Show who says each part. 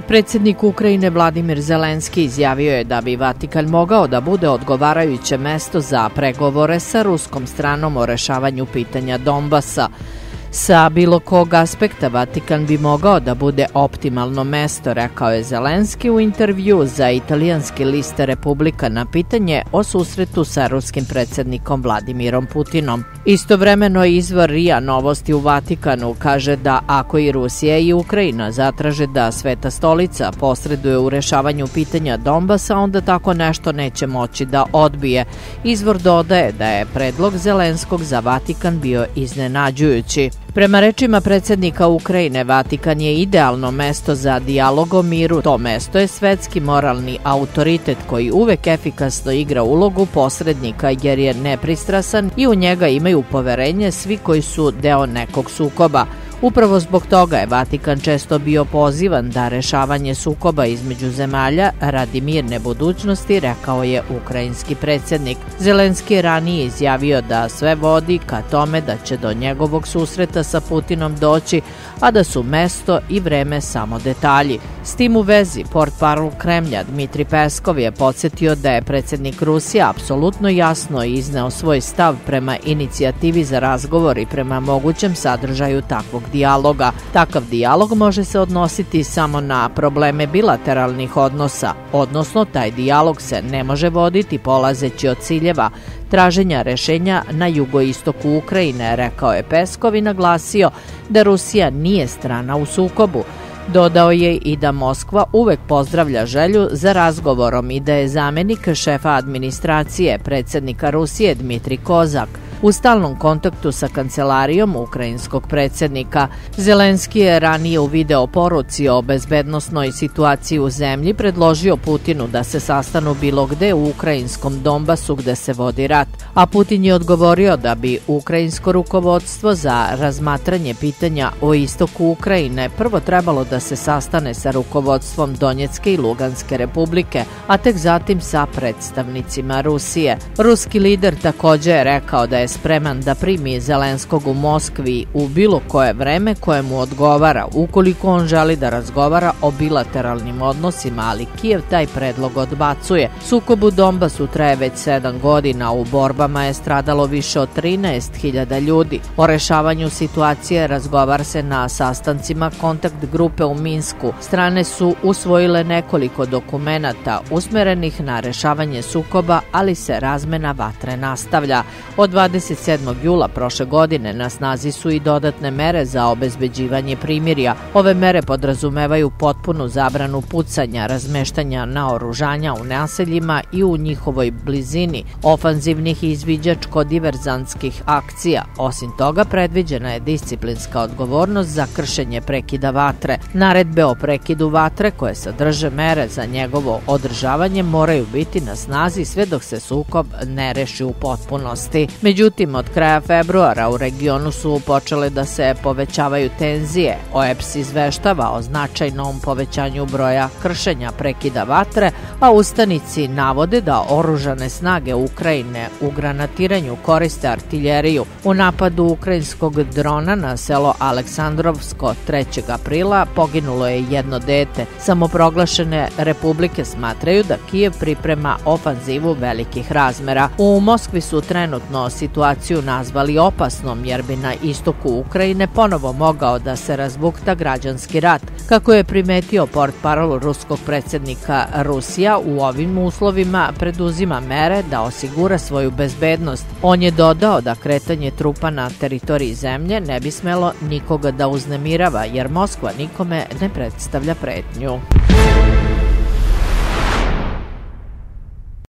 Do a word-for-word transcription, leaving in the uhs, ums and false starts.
Speaker 1: Predsjednik Ukrajine Vladimir Zelenski izjavio je da bi Vatikan mogao da bude odgovarajuće mesto za pregovore sa ruskom stranom o rešavanju pitanja Donbasa. Sa bilo kog aspekta Vatikan bi mogao da bude optimalno mesto, rekao je Zelenski u intervju za italijanski list Republika na pitanje o susretu sa ruskim predsjednikom Vladimirom Putinom. Istovremeno izvor R I A Novosti u Vatikanu kaže da ako i Rusija i Ukrajina zatraže da Sveta stolica posreduje u rešavanju pitanja Donbasa, onda tako nešto neće moći da odbije. Izvor dodaje da je predlog Zelenskog za Vatikan bio iznenađujući. Prema rečima predsjednika Ukrajine, Vatikan je idealno mesto za dijalog o miru. To mesto je svetski moralni autoritet koji uvek efikasno igra ulogu posrednika jer je nepristrasan i u njega imaju poverenje svi koji su deo nekog sukoba. Upravo zbog toga je Vatikan često bio pozivan da rešavanje sukoba između zemalja radi mirne budućnosti, rekao je ukrajinski predsjednik. Zelenski je ranije izjavio da sve vodi ka tome da će do njegovog susreta sa Putinom doći, a da su mesto i vreme samo detalji. S tim u vezi, portparol Kremlja Dmitri Peskov je podsjetio da je predsjednik Rusije apsolutno jasno izneo svoj stav prema inicijativi za razgovor i prema mogućem sadržaju takvog dijaloga. Takav dijalog može se odnositi samo na probleme bilateralnih odnosa, odnosno taj dijalog se ne može voditi polazeći od ciljeva traženja rešenja na jugoistoku Ukrajine, rekao je Peskov i naglasio da Rusija nije strana u sukobu. Dodao je i da Moskva uvek pozdravlja želju za razgovorom i da je zamenik šefa administracije predsjednika Rusije Dmitri Kozak u stalnom kontaktu sa kancelarijom ukrajinskog predsjednika. Zelenski je ranije u video poruci o bezbednosnoj situaciji u zemlji predložio Putinu da se sastanu bilo gde u ukrajinskom Donbasu gde se vodi rat, a Putin je odgovorio da bi ukrajinsko rukovodstvo za razmatranje pitanja o istoku Ukrajine prvo trebalo da se sastane sa rukovodstvom Donjecke i Luganske republike, a tek zatim sa predstavnicima Rusije. Ruski lider također je rekao da je spreman da primi Zelenskog u Moskvi u bilo koje vreme koje mu odgovara, ukoliko on želi da razgovara o bilateralnim odnosima, ali Kijev taj predlog odbacuje. Sukob u Donbasu traje već sedam godina, u borbama je stradalo više od trinaest hiljada ljudi. O rešavanju situacije razgovara se na sastancima kontakt grupe u Minsku. Strane su usvojile nekoliko dokumenata usmerenih na rešavanje sukoba, ali se razmena vatre nastavlja. Od dvadeset sedmog jula prošle godine na snazi su i dodatne mere za obezbeđivanje primirja. Ove mere podrazumevaju potpunu zabranu pucanja, razmeštanja naoružanja u naseljima i u njihovoj blizini, ofanzivnih i izviđačko-diverzantskih akcija. Osim toga, predviđena je disciplinska odgovornost za kršenje prekida vatre. Naredbe o prekidu vatre koje sadrže mere za njegovo održavanje moraju biti na snazi sve dok se sukob ne reši u potpunosti. Međutim, od kraja februara u regionu su počele da se povećavaju tenzije. O E P S izveštava o značajnom povećanju broja kršenja prekida vatre, a ustanici navode da oružane snage Ukrajine u granatiranju koriste artiljeriju. U napadu ukrajinskog drona na selo Aleksandrovsko trećeg aprila poginulo je jedno dete. Samoproglašene republike smatraju da Kijev priprema ofanzivu velikih razmera. U Moskvi su trenutno situaciju nazvali opasnom jer bi na istoku Ukrajine ponovo mogao da se razbukta građanski rat. Kako je primetio portparol ruskog predsjednika, Rusija u ovim uslovima preduzima mere da osigura svoju bezbednost. On je dodao da kretanje trupa na teritoriji zemlje ne bi smelo nikoga da uznemirava jer Moskva nikome ne predstavlja pretnju.